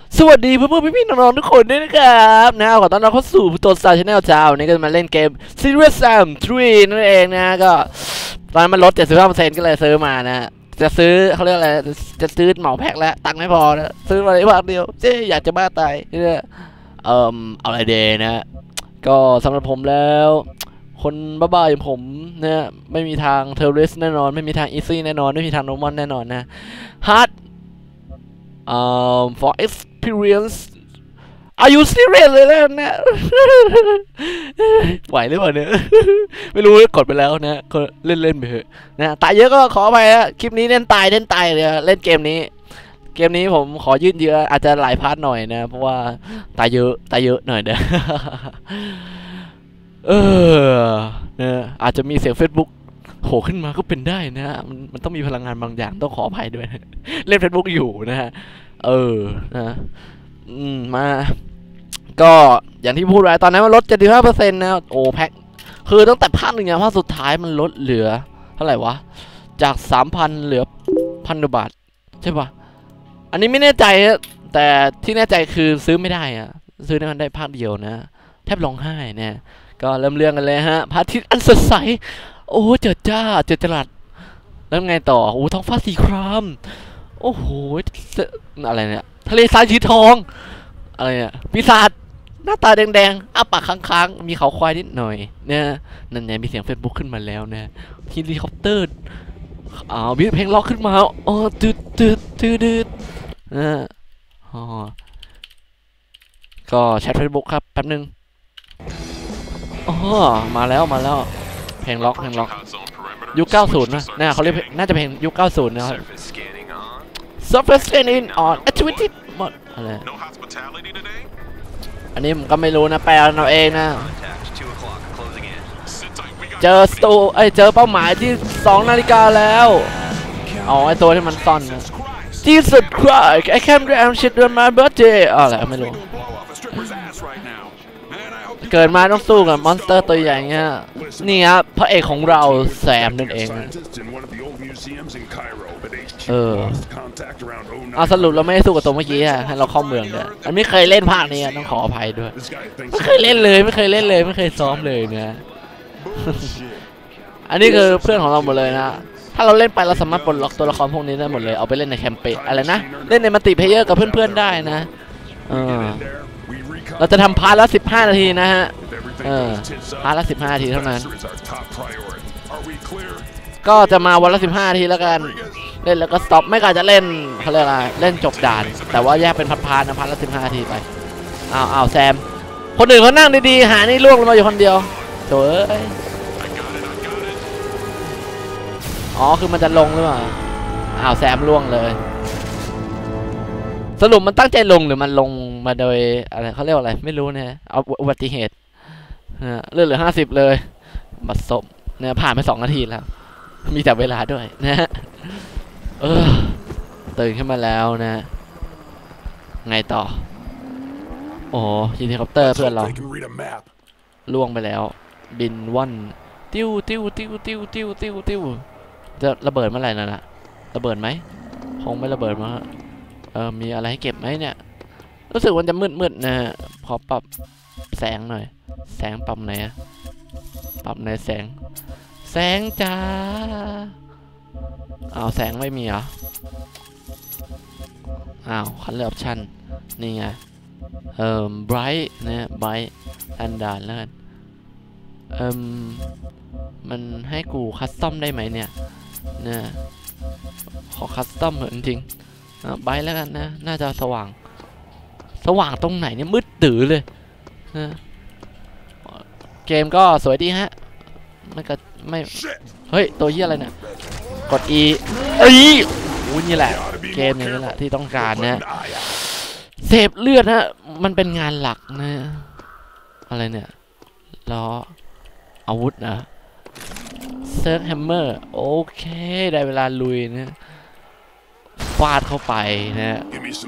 สวัสดีเพื่อนๆพี่ๆน้องๆทุกคนด้วยนะครับนะขอต้อนรับเข้าสู่ตัวสตาร์ชาแนลเจ้าวันนี้ก็จะมาเล่นเกม Serious Sam 3นั่นเองนะก็ตอนนั้นมันลด 75% ก็เลยซื้อมานะจะซื้อเขาเรียกอะไรจะซื้อเหมาแพ็คแล้วตังค์ไม่พอนะซื้อมาได้ภาคเดียวเจ๊อยากจะบ้าตายเนี่ยเอาอะไรเดย์นะก็สำหรับผมแล้วคนบ้าๆอย่างผมเนี่ยไม่มีทางเทอร์เรสแน่นอนไม่มีทางอีซี่แน่นอนไม่มีทางโนมอนแน่นอนนะฮาร์ดfor experience Are you serious เลยแล้วนะไหวหรือเปล่าเนี่ยไม่รู้กดไปแล้วนะก็เล่นไปเถอะนะตายเยอะก็ขอไปนะคลิปนี้เล่นตายเลยเล่นเกมนี้ผมขอยืดเยื้ออาจจะหลายพาร์ทหน่อยนะเพราะว่าตายเยอะหน่อยนะนะอาจจะมีเสียง Facebook โผล่ขึ้นมาก็เป็นได้นะมันต้องมีพลังงานบางอย่างต้องขออภัยด้วยเล่น Facebook อยู่นะฮะนะมาก็อย่างที่พูดไว้ตอนนั้นมันลด 75% นะโอ้แพ็คคือตั้งแต่ภาคหนึ่งภาคสุดท้ายมันลดเหลือเท่าไหร่วะจาก 3,000 เหลือ 1,000 กว่าบาทใช่ปะอันนี้ไม่แน่ใจแต่ที่แน่ใจคือซื้อไม่ได้อะซื้อได้มันได้ภาคเดียวนะแทบร้องไห้เนี่ยก็เริ่มเรื่องกันเลยฮะพระอาทิตย์อันสดใสโอ้เจิดจ้าเจิดจรัสแล้วไงต่อโอ้ท้องฟ้าสีครามโอ้โหอะไรเนี่ยทะเลทรายสีทองอะไรเนี่ยปีศาจหน้าตาแดงๆอ้าปากค้างๆมีเขาควายนิดหน่อยเนี่ยนั่นไงมีเสียง Facebook ขึ้นมาแล้วนะเฮลิคอปเตอร์มีเพลงล็อกขึ้นมาอ๋อตืดก็แชท Facebook ครับแป๊บนึงอ๋อมาแล้วเพลงล็อกยุค 90 นะเนี่ยเขาเรียกน่าจะเพลงยุค 90 นะครับ Surface scanning on activity หมดอะไรอันนี้ผมก็ไม่รู้นะแปลเอาเองนะเจอสตูเจอเป้าหมายที่ 2 นาฬิกาแล้วอ๋อไอตัวที่มันซ่อนนะ Jesus Christ I can't remember shit on my birthday อะไรไม่รู้เกิดมาต้องสู้กับมอนสเตอร์ตัวใหญ่เงี้ยนี่ครับพระเอกของเราแซมนั่นเองสรุปเราไม่ได้สู้กับตัวเมื่อกี้ให้เราเข้าเมืองเนี่ยอันไม่เคยเล่นภาคนี้ต้องขออภัยด้วยไม่เคยเล่นเลยไม่เคยซ้อมเลยเนี่ยอันนี้คือเพื่อนของเราหมดเลยนะถ้าเราเล่นไปเราสามารถปลดล็อกตัวละครพวกนี้ได้หมดเลยเอาไปเล่นในแคมเปญอะไรนะเล่นในมัลติเพลเยอร์กับเพื่อนๆได้นะเราจะทำพาร์ทละ15 นาทีนะฮะพาร์ทละ15 นาทีเท่านั้นก็จะมาวันละ15 นาทีแล้วกันเล่นแล้วก็สต็อปไม่กล้าจะเล่นเขาเรียกอะไรเล่นจบด่านแต่ว่าแยกเป็นพาร์ทนะพาร์ทละ15 นาทีไปอ้าวแซมคนอื่นเขานั่งดีๆหานี่ล่วงลงมาอยู่คนเดียวโถ่คือมันจะลงหรือเปล่าแซมล่วงเลยสรุปมันตั้งใจลงหรือมันลงมาโดยอะไรเขาเรียกว่าอะไรไม่รู้เนี่ยเอาอุบัติเหตุเลือดเหลือ50เลยบัดศพเนี่ยผ่านไป2 นาทีแล้วมีแต่เวลาด้วยนะตื่นขึ้นมาแล้วนะไงต่อโอ้เฮลิคอปเตอร์เพื่อนเราล่วงไปแล้วบินว่อนติ้วจะระเบิดเมื่อไหร่นั่นน่ะระเบิดไหมคงไม่ระเบิดมั้งมีอะไรให้เก็บไหมเนี่ยรู้สึกว่าจะมืดนะขอปรับแสงหน่อยแสงปรับไหนปรับในแสงจ้าแสงไม่มีเหรอคันเลือกออปชั่นนี่ไงbright นะ bright อันด่านแล้วกันมันให้กูคัสตอมได้ไหมเนี่ยขอคัสตอมเหมือนจริงไบแล้วกันนะน่าจะสว่างตรงไหนเนี่ยมืดตื่อเลยเกมก็สวยดีฮะไม่เฮ้ยตัวเหี้ยอะไรเนี่ยกด E นี่แหละเกมนี้แหละที่ต้องการนะเสพเลือดฮะมันเป็นงานหลักนะอะไรเนี่ยล้ออาวุธนะเซิร์ฟแฮมเมอร์โอเคได้เวลาลุยนะฟาดเข้าไปนะ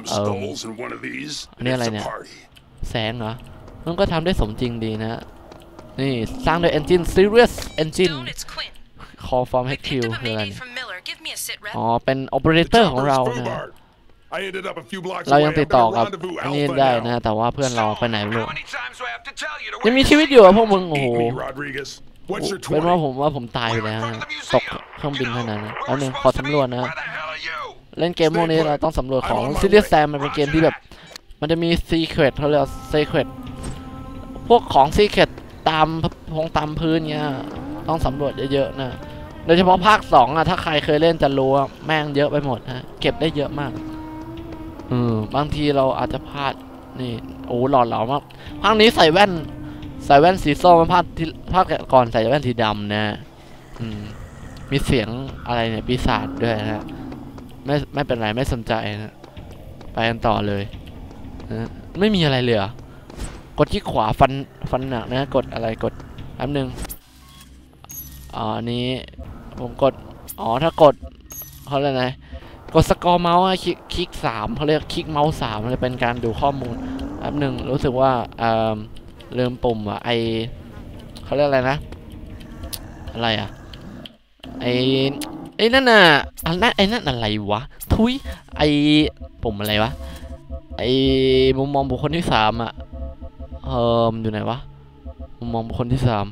อันนี้อะไรเนี่ยแสงเหรอมันก็ทำได้สมจริงดีนะนี่สร้างโดย Engine Serious Engine Call from HQ คืออะไรเป็น Operator ของเรานะเรายังติดต่อกับอันนี้ได้นะแต่ว่าเพื่อนเราไปไหนไม่รู้ยังมีชีวิตอยู่อะพวกมึงโอ้โหเป็นว่าผมตายไปแล้วตกเครื่องบินขนาดนั้นแล้วนึงขอสำรวจนะเล่นเกมพวกนี้เราต้องสำรวจของ Serious Sam มันเป็นเกมที่แบบมันจะมี Secret เขาเรียก Secret พวกของ Secret ตามพื้นเงี้ยต้องสำรวจเยอะๆนะโดยเฉพาะภาค2อ่ะถ้าใครเคยเล่นจะรู้ว่าแม่งเยอะไปหมดฮะเก็บได้เยอะมากบางทีเราอาจจะพลาดนี่โอ้หล่อเหลามากภาคนี้ใส่แว่นสีส้มภาคก่อนใส่แว่นสีดำนะมีเสียงอะไรเนี่ยปีศาจด้วยนะไม่เป็นไรไม่สนใจนะไปกันต่อเลยนะไม่มีอะไรเลยกดที่ขวาฟันหนักนะกดอะไรกดแป๊บนึงอันนี้ผมกดถ้ากดเขาเรียกไงกดสกอร์เมาส์คลิก3เขาเรียกคลิกเมาส์3มันจะเป็นการดูข้อมูลแป๊บนึงรู้สึกว่าลืมปุ่มเขาเรียกอะไรนะอะไรไอ้นั่นน่ะไอ้นั่นอะไรวะทุยปุ่มอะไรวะมุมมองบุคคลที่3อยู่ไหนวะมุมมองบุคคลที่3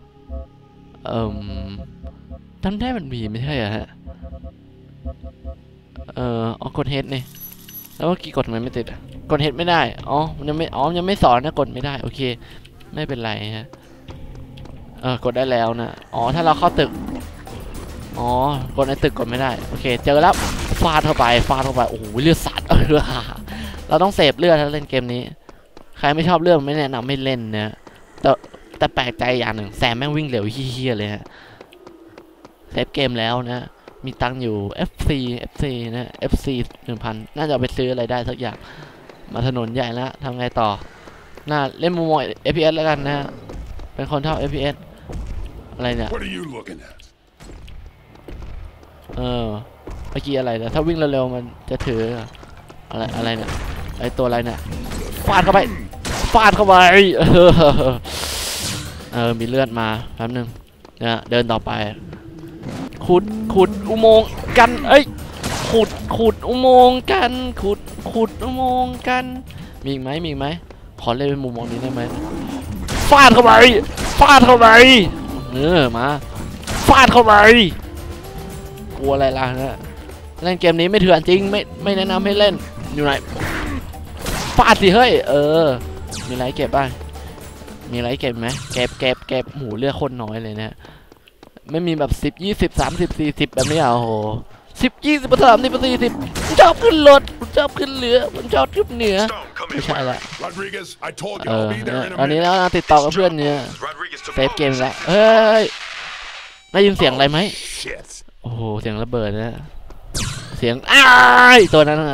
จำได้มันมีไม่ใช่ฮะกดเฮดนี่แล้วเมื่อกี้กดทำไมไม่ติดกดเฮดไม่ได้มันยังไม่สอนนะกดไม่ได้โอเคไม่เป็นไรฮะกดได้แล้วนะถ้าเราเข้าตึกกดในตึกกดไม่ได้โอเคเจอแล้วฟาดเข้าไปโอ้โหเลือดสาดเราต้องเสพเลือดถ้าเล่นเกมนี้ใครไม่ชอบเลือดไม่แนะนำไม่เล่นนะแต่แปลกใจอย่างหนึ่งแซมแม่งวิ่งเร็วเฮี้ยเลยฮะเซฟเกมแล้วนะมีตังค์อยู่ FC นะ FC 1,000 น่าจะไปซื้ออะไรได้สักอย่างมาถนนใหญ่แล้วทำไงต่อเล่นมุมมอง FPS แล้วกันนะเป็นคนชอบ FPS อะไรเนี่ยเมื่อกี้อะไรเนี่ยถ้าวิ่งเร็วๆมันจะถืออะไรเนี่ยตัวอะไรเนี่ยฟาดเข้าไปมีเลือดมาแป๊บนึงเนี่ยเดินต่อไปขุดอุโมงค์กันขุดอุโมงค์กันขุดอุโมงค์กันมีอีกไหมขอเล่นเป็นมุมมองนี้ได้ไหมฟาดเข้าไปมาฟาดเข้าไปกลัวอะไรล่ะนะเล่นเกมนี้ไม่เถื่อนจริงไม่แนะนำให้เล่นอยู่ไหนฟาดสิเฮ้ยมีอะไรเก็บบ้างมีอะไรเก็บไหมเก็บหมูเลือดคนน้อยเลยนะไม่มีแบบ10 20 30 40แบบนี้โอ้โห10 20 30 40ชอบขึ้นรถชอบขึ้นเรือผมชอบขึ้นเหนือไม่ใช่ละอันนี้แล้วติดต่อกับเพื่อนเนี่ยเซฟเกมแล้วเฮ้ยได้ยินเสียงอะไรไหมโอ้โหเสียงระเบิดนะเสียงตัวนั้น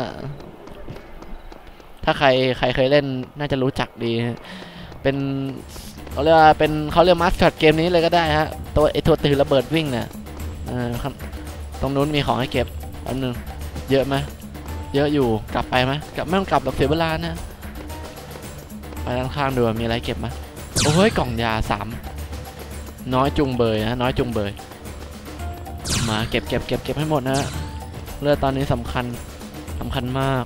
ถ้าใครเคยเล่นน่าจะรู้จักดีเป็นเขาเรียกมาสคอตเกมนี้เลยก็ได้ฮะตัวตือระเบิดวิ่งเนี่ยตรงนู้นมีของให้เก็บอันนึงเยอะไหมเยอะอยู่กลับไปไหมไม่ต้องกลับหรอกเสียเวลานะไปด้านข้างดูมีอะไรเก็บไหมโอ้ยกล่องยา3น้อยจุงเบยนะน้อยจุงเบยมาเก็บให้หมดนะเลือดตอนนี้สำคัญมาก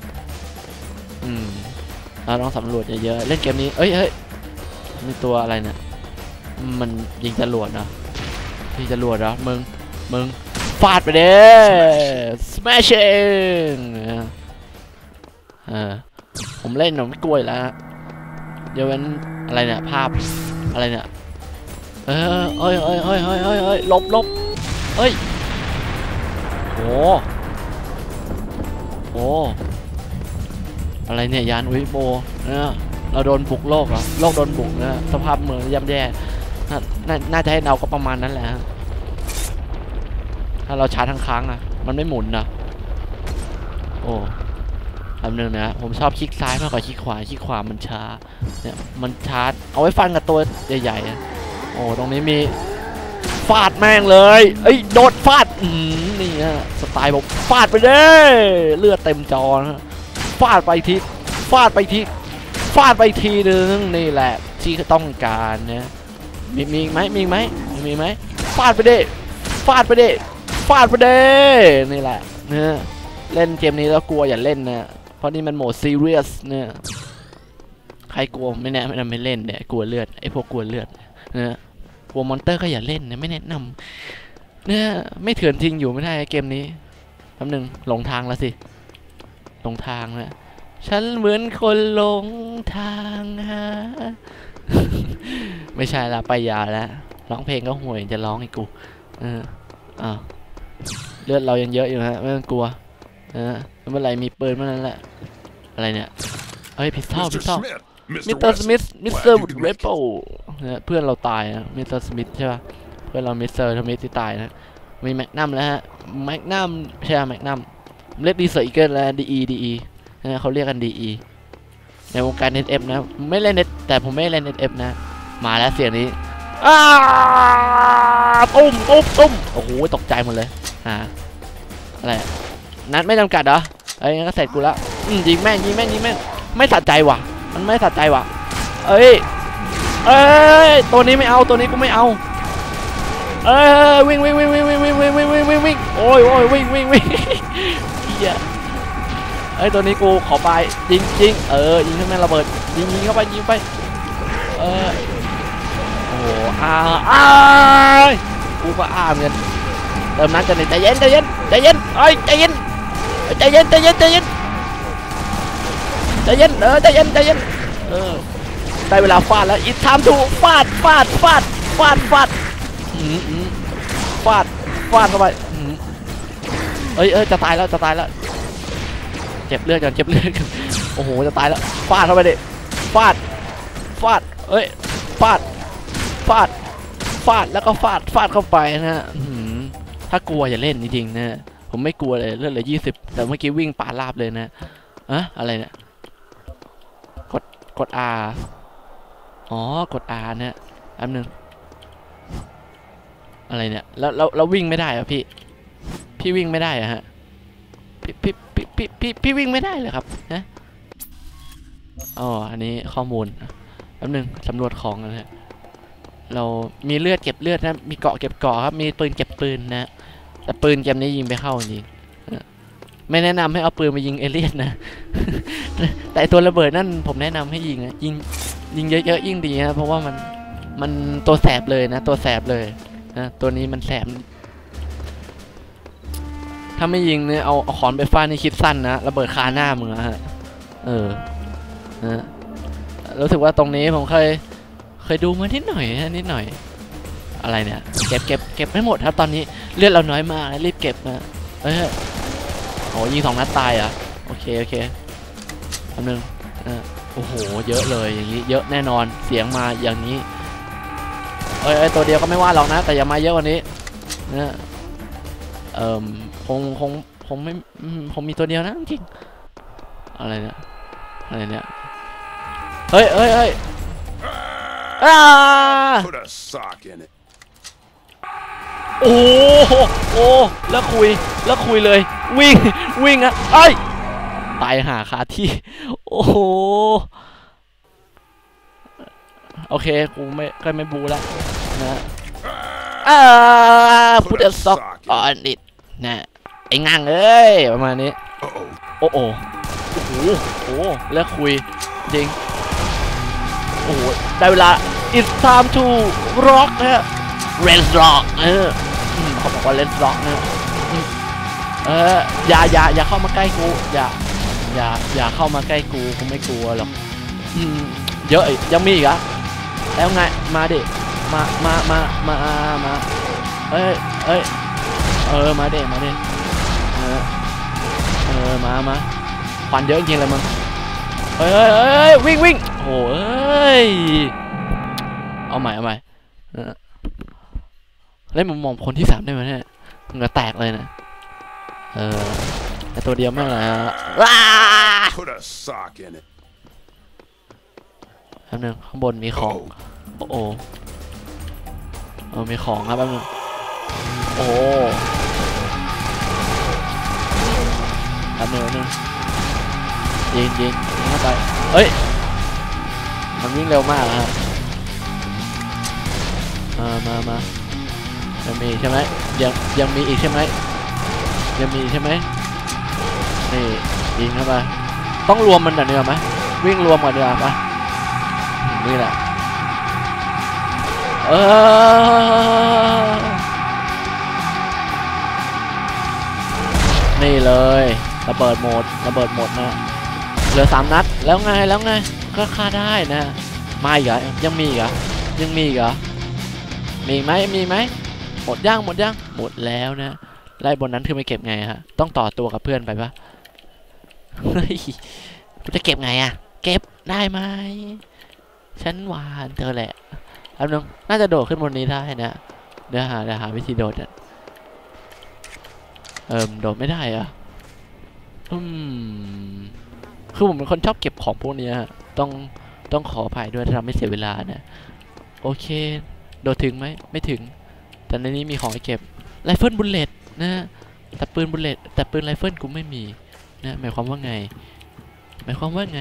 เราต้องสำรวจเยอะๆเล่นเกมนี้เฮ้ยมีตัวอะไรเนี่ยมันยิงจรวดนะยิงจรวดเหรอมึงฟาดไปเด้ smashing ผมเล่นหนมกล้วยแล้วเดี๋ยวเป็นอะไรเนี่ยภาพอะไรเนี่ยลบเฮ้ยโอ้อะไรเนี่ยยานอุยโบเราโดนบุกโลกเหรอโลกโดนบุกนะสภาพเมืองย่ำแย่น่าจะให้เราก็ประมาณนั้นแหละถ้าเราชาร์จทั้งครั้งมันไม่หมุนนะโอ้คำหนึ่งนะผมชอบคลิกซ้ายมากกว่าคลิกขวามันช้าเนี่ยมันชาร์จเอาไว้ฟันกับตัวใหญ่ๆโอ้ตรงนี้มีฟาดแม่งเลยโดดฟาดนี่สไตล์ผมฟาดไปเด้เลือดเต็มจอนะฟาดไปทีนึงนี่แหละที่ต้องการนะมีไหมฟาดไปเด้นี่แหละนะเล่นเกมนี้แล้วกลัวอย่าเล่นนะเพราะนี่มันโหมดซีเรียสเนี่ยใครกลัวไม่เล่นเนี่ยกลัวเลือดไอ้พวกกลัวเลือดนะกลัวมอนเตอร์ก็อย่าเล่นนะไม่แนะนำเนี่ยไม่เถื่อนจริงอยู่ไม่ได้เกมนี้แป๊บนึงหลงทางแล้วสิหลงทางนะฉันเหมือนคนหลงทางฮะ ไม่ใช่ละไปยาแล้วร้องเพลงก็ห่วยจะร้องไอ้กูเลือดเรายังเยอะอยู่ฮะไม่ต้องกลัวไม่เป็นไรมีปืนเมื่อนั้นแหละอะไรเนี่ยเอ้ยพิสตอลมิสเตอร์สมิธมิสเตอร์เรเปิลเพื่อนเราตายนะมิสเตอร์สมิธใช่ป่ะเพื่อนเรามิสเตอร์สมิธที่ตายนะมีแมกนัมแล้วฮะแมกนัมใช่แมกนัมเรียกดีเซอร์อีเกิลแล้วดีนะเขาเรียกกันดีในวงการ NF นะไม่เล่น NF แต่ผมไม่เล่น NF นะมาแล้วเสียงนี้ตุ้มโอ้โหตกใจหมดเลยอะไรนัดไม่จำกัดเหรอไอ้งั้นก็เสร็จกูแล้วยิงแม่งไม่สะใจว่ะมันไม่สะใจว่ะเอ้ยตัวนี้ไม่เอาตัวนี้กูไม่เอาวิ่งโอ้ยวิ่งเหี้ยตัวนี้กูขอไปยิงยิงให้แม่งระเบิดยิงเข้าไปยิงไปโอ้กูก็เหมือนกันเติมน้ำกันใจเย็นใจเย็นใจเย็นได้เวลาฟาดแล้วอีกทำถูกฟาดเข้าไปจะตายแล้วเจ็บเลือดกันโอ้โหจะตายแล้วฟาดเข้าไปดิฟาดแล้วก็ฟาดเข้าไปนะถ้ากลัวอย่าเล่นจริงๆนะผมไม่กลัวเลยเลือดเหลือ20แต่เมื่อกี้วิ่งป่าราบเลยนะอะไรเนี่ยกด R กด R เนี่ยแป๊บนึงอะไรเนี่ยแล้ววิ่งไม่ได้เหรอพี่วิ่งไม่ได้อะฮะพี่วิ่งไม่ได้เลยครับนะอันนี้ข้อมูลแป๊บนึงสำรวจของนะฮะเรามีเลือดเก็บเลือดนะมีเกาะเก็บเกาะครับมีปืนเก็บปืนนะแต่ปืนเกมนี้ยิงไปเข้าจริงไม่แนะนำให้เอาปืนไปยิงเอเลี่ยนนะ แต่ตัวระเบิดนั่นผมแนะนำให้ยิงนะยิงเยอะๆยิ่งดีนะเพราะว่ามันตัวแสบเลยนะตัวแสบเลยนะตัวนี้มันแสบถ้าไม่ยิงเนี่ยเอาขอนไปฟาดนี่คิดสั้นนะระเบิดคาหน้ามึงฮะนะรู้สึกว่าตรงนี้ผมเคยดูมานิดหน่อยอะไรเนี่ยเก็บไม่หมดครับตอนนี้เลือดเราน้อยมากรีบเก็บนะโอ้ยิง2 นัดตายอ่ะโอเคอันนึงโอ้โหเยอะเลยอย่างนี้เยอะแน่นอนเสียงมาอย่างนี้ตัวเดียวก็ไม่ว่าหรอกนะแต่อย่ามาเยอะกว่านี้นะคงไม่ผมมีตัวเดียวนะจริงอะไรเนี่ยเฮ้ยโอ้แล้วคุยเลยวิ่งอ่ะตายหาคาที่โอ้โหโอเคกูไม่บูแล้วนะพุทธศอกนิดนะไอ้งั่งประมาณนี้โอ้โหแล้วคุยจริงโอ้โหได้เวลา it's time to rock นะ Let's rock เขาบอกว่า Let's rock นะอย่าเข้ามาใกล้กูอย่าเข้ามาใกล้กูไม่กลัวหรอกเยอะยังมีอีกอะแล้วไงมาดิมามามาควันเยอะจริงเลยมึงวิ่งโอ้ยเอาใหม่เล่นมุมมองคนที่3ได้ไหมเนี่ยเหงื่อแตกเลยนะแต่ตัวเดียวไม่ละแป๊บนึงข้างบนมีของโอ้มีของครับแป๊บนึงโอ้แป๊บนึงยิงเข้าไปมันวิ่งเร็วมากครับมายังมีใช่ไหมยังมีอีกใช่ไหมนี่ยิงเข้าไปต้องรวมมันเดี๋ยวไหมวิ่งรวมกันเดี๋ยวปะนี่แหละนี่เลยระเบิดหมดนะเหลือ3 นัดแล้วไงก็ฆ่าได้นะมาอีกเหรอยังมีอีกเหรอมีอีกไหมหมดย่างหมดแล้วนะไล่บนนั้นคือไม่เก็บไงฮะต้องต่อตัวกับเพื่อนไปปะเฮ้ยกูจะเก็บไงอะเก็บได้ไหมฉันหวานเธอแหละอันนึงน่าจะโดดขึ้นบนนี้ได้นะเดี๋ยวหาวิธีโดดโดดไม่ได้อะคือผมเป็นคนชอบเก็บของพวกนี้ต้องขออภัยด้วยถ้าทำให้เสียเวลานะโอเคโดดถึงไหมไม่ถึงแต่ในนี้มีของให้เก็บไรเฟิลบุลเลตนะแต่ปืนบุลเลตแต่ปืนไรเฟิลกูไม่มีนะหมายความว่าไงนะ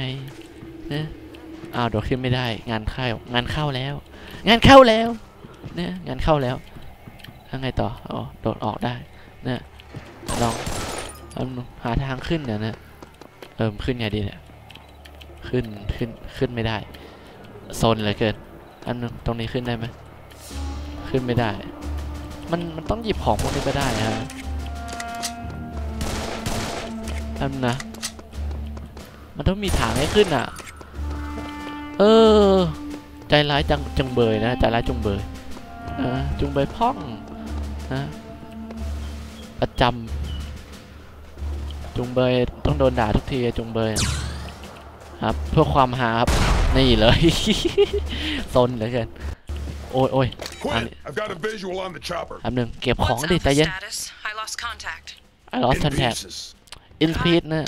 โดดขึ้นไม่ได้งานเข้าแล้วนะงานเข้าแล้วแล้วไงต่อโดดออกได้นะลองหาทางขึ้นนะขึ้นไงดีเนี่ยขึ้นไม่ได้โซนเหลือเกินอันนึงตรงนี้ขึ้นได้ไหมขึ้นไม่ได้มันต้องหยิบของพวกนี้ไปได้ฮะอันนะมันต้องมีทางให้ขึ้นอ่ะใจร้ายจังเบยนะใจร้ายจุงเบยจุงเบยพ่องนะประจำจุงเบยต้องโดนด่าทุกทีจุงเบยครับเพื่อความหาครับนี่เลยซนเหลือเกินโอ้ยอันนึงเก็บของดิใจเย็นI lost contact in speed นะ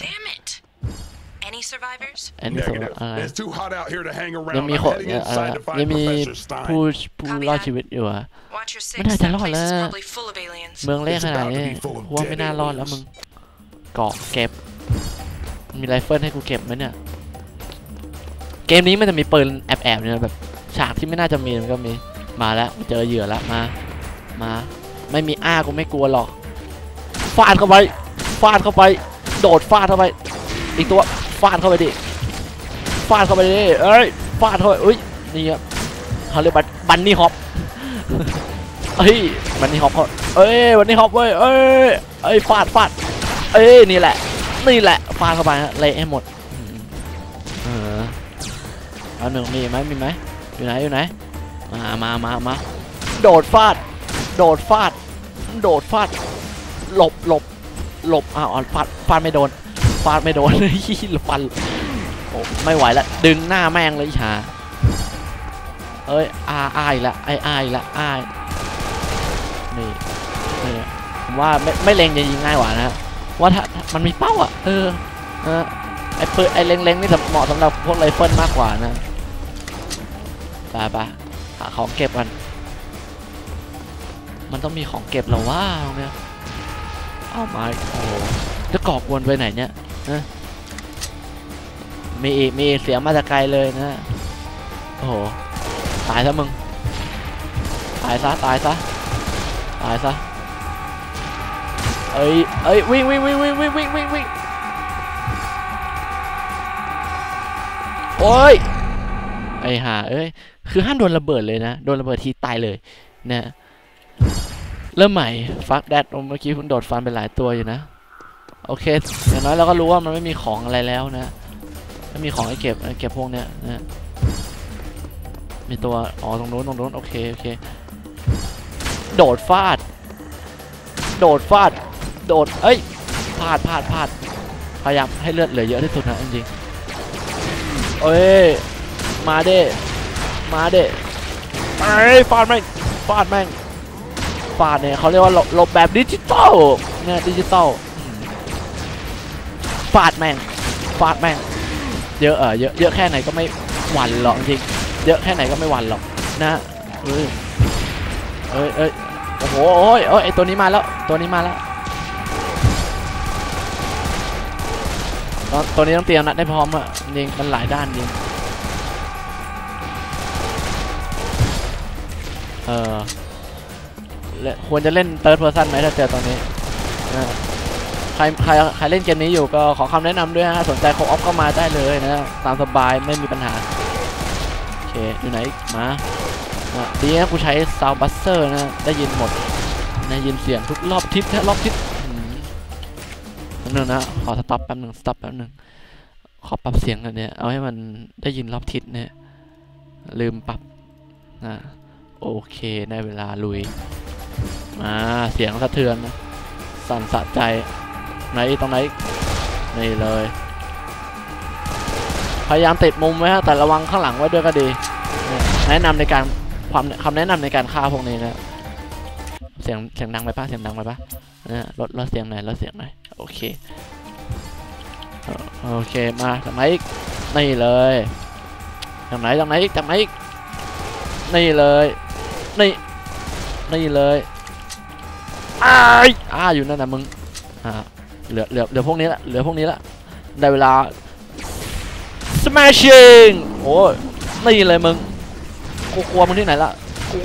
ยังมีผู้รอดชีวิตอยู่อะไม่น่าจะรอดแล้วเมืองเล็กขนาดนี้ว่าไม่น่ารอดแล้วมึงเกาะเก็บมีไรเฟิลให้กูเก็บไหมเนี่ยเกมนี้มันจะมีปืนแอบเนี่ยแบบฉากที่ไม่น่าจะมีมันก็มีมาแล้วเจอเหยื่อแล้วมาไม่มีกูไม่กลัวหรอกฟาดเข้าไปโดดฟาดเข้าไปอีกตัวฟาดเข้าไปดิฟาดเข้าไปอุ้ยนี่ครับเขาเรียกบันนี่ฮอปบันนี่ฮอปเขาบันนี่ฮอปเว้ยฟาดนี่แหละฟาดเข้าไปเละให้หมดเอาหนึ่งมีไหมอยู่ไหนมาโดดฟาดหลบฟาดไม่โดนฟันโอ้ไม่ไหวแล้วดึงหน้าแม่งเลยชาอายละนี่ผมว่าไม่เล็งจะยิงง่ายกว่านะว่าถ้ามันมีเป้าอ่ะไอ้ปืนไอ้เล็งนี่เหมาะสำหรับพวกไรเฟิลมากกว่านะไปหาของเก็บกันมันต้องมีของเก็บหรอวะเนี่ยเอาไม้โอ้จะก่อกวนไปไหนเนี่ยมีเสียงมาจากไกลเลยนะโอ้โหตายซะมึงตายซะวิ่งโอ้ยคือห้ามโดนระเบิดเลยนะโดนระเบิดทีตายเลยเนี่ยเริ่มใหม่ฟักแดดเมื่อกี้คุณโดดฟันไปหลายตัวอยู่นะโอเคอย่างน้อยเราก็รู้ว่ามันไม่มีของอะไรแล้วนะไม่มีของให้เก็บพวกเนี้ยนะมีตัวตรงนู้นโอเคโดดฟาดพลาดพยายามให้เลือดเหลือเยอะที่สุดนะจริงๆมาเด้ฟาดแม่งเนี่ยเขาเรียกว่าหลบแบบดิจิตอลเนี่ยดิจิตอลฟาดแม่งเยอะแค่ไหนก็ไม่หวั่นหรอกจริงเยอะแค่ไหนก็ไม่หวั่นหรอกนะโอ้โหไอตัวนี้มาแล้วตัวนี้ต้องเตรียมนะได้พร้อมอ่ะจริงมันหลายด้านจริงควรจะเล่น third person ไหมถ้าเจอตอนนี้ใครเล่นเกมนี้อยู่ก็ขอคำแนะนำด้วยฮะสนใจโคออฟก็มาได้เลยนะตามสบายไม่มีปัญหาโอเคอยู่ไหนมาดีนะกูใช้ซาวด์บัสเซอร์นะได้ยินหมดได้ยินเสียงทุกรอบทิศรอบทิศนั่นนะขอสต็อปแป๊บหนึ่งขอปรับเสียงกันเนี่ยเอาให้มันได้ยินรอบทิศเนี่ยลืมปรับนะโอเคได้เวลาลุยเสียงสะเทือนนะสั่นสะใจไหนตรงไหนนี่เลยพยายามติดมุมไว้ฮะแต่ระวังข้างหลังไว้ด้วยก็ดีแนะนำในการคำแนะนำในการฆ่าพวกนี้นะเสียงดังไปปะเนี่ยลดเสียงหน่อยโอเคมาจากไหนอีกนี่เลยจากไหนอีกนี่เลยนี่เลยอยู่นั่นนะมึงเหลือพวกนี้ละได้เวลา smashing โอ้ยนี่เลยมึงกูกลัวมึงที่ไหนแล้วกู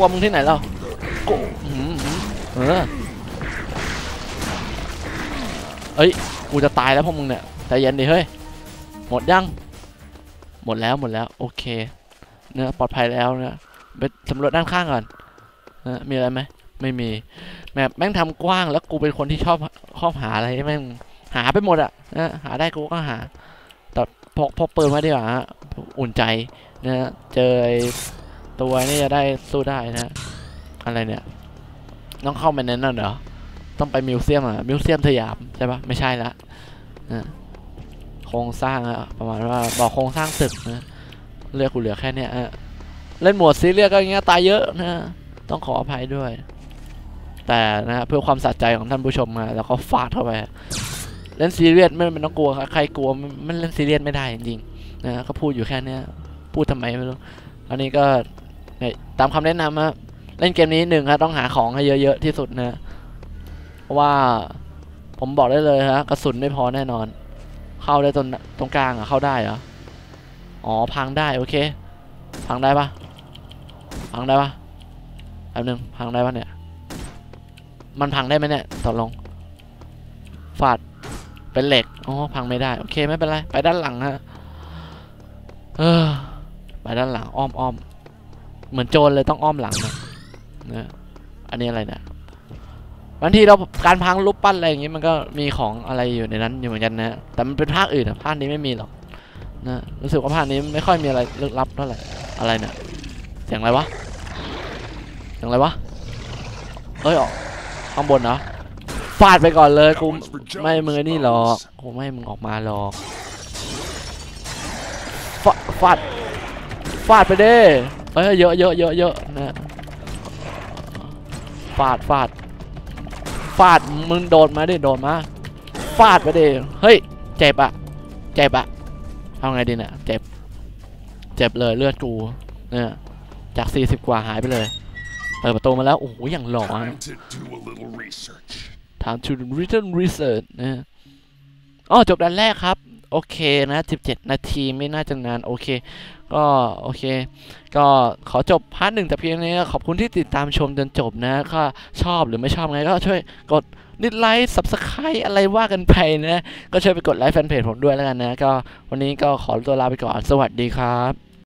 กูจะตายแล้วพวกมึงเนี่ยใจเย็นดิเฮ้ยหมดยังหมดแล้วโอเคเนี่ยปลอดภัยแล้วเนี่ยไปสำรวจด้านข้างก่อนมีอะไรไหมไม่มีแม่งทำกว้างแล้วกูเป็นคนที่ชอบหาอะไรแม่งหาไปหมดอะนะหาได้กูก็หาแต่พกปืนมาดีกว่าอุ่นใจนะเจอตัวนี้จะได้สู้ได้นะอะไรเนี่ยต้องเข้าไปในนั่นเหรอต้องไปมิวเซียมมิวเซียมสยามใช่ปะไม่ใช่ละโครงสร้างประมาณว่าบอกโครงสร้างตึกนะเลือกกูเหลือแค่เนี้ยเล่นโหมดซีเรียสก็อย่างเงี้ยตายเยอะนะต้องขออภัยด้วยแต่นะเพื่อความสะใจของท่านผู้ชมแล้วก็ฟาดเข้าไปเล่นซีเรียสไม่ต้องกลัวใครกลัวมันเล่นซีเรียสไม่ได้จริงๆนะก็พูดอยู่แค่นี้พูดทำไมไม่รู้อันนี้ก็ตามคำแนะนำเล่นเกมนี้ต้องหาของให้เยอะๆที่สุดนะเพราะว่าผมบอกได้เลยกระสุนไม่พอแน่นอนเข้าได้ตรงกลางเข้าได้เหรออ๋อพังได้โอเคพังได้ปะแป๊บนึงพังได้ปะเนี่ยมันพังได้ไหมเนี่ยตกลงฟาดเป็นเหล็กอ๋อพังไม่ได้โอเคไม่เป็นไรไปด้านหลังไปด้านหลังอ้อมเหมือนโจรเลยต้องอ้อมหลังนะอันนี้อะไรเนี่ยบางทีเราการพังรูปปั้นอะไรอย่างงี้มันก็มีของอะไรอยู่ในนั้นอยู่เหมือนกันนะแต่มันเป็นภาคอื่นภาคนี้ไม่มีหรอกนะรู้สึกว่าภาคนี้ไม่ค่อยมีอะไรลึกลับเท่าไหร่อะไรเนี่ยเสียงอะไรวะเอ้ยออกข้างบนเนาะฟาดไปก่อนเลยกูไม่มึงนี่หรอกกูไม่มึงออกมาหรอกฟาดไปเด้เยอะนะฟาดมึงโดดมาฟาดไปดิเฮ้ยเจ็บอะเอาไงดีเนี่ยเจ็บเลยเลือดกูเนี่ยจาก40กว่าหายไปเลยเปิดประตูมาแล้วโอ้โหอย่างหล่อTime to written research นะจบด้านแรกครับโอเคนะ17 นาทีไม่น่าจะนานโอเคก็ขอจบพาร์ท 1แต่เพียงนี้ขอบคุณที่ติดตามชมจนจบนะก็ชอบหรือไม่ชอบไงก็ช่วยกดไลค์ Subscribe อะไรว่ากันไปนะก็ช่วยไปกดไลค์แฟนเพจผมด้วยแล้วกันนะก็วันนี้ก็ขอตัวลาไปก่อนสวัสดีครับ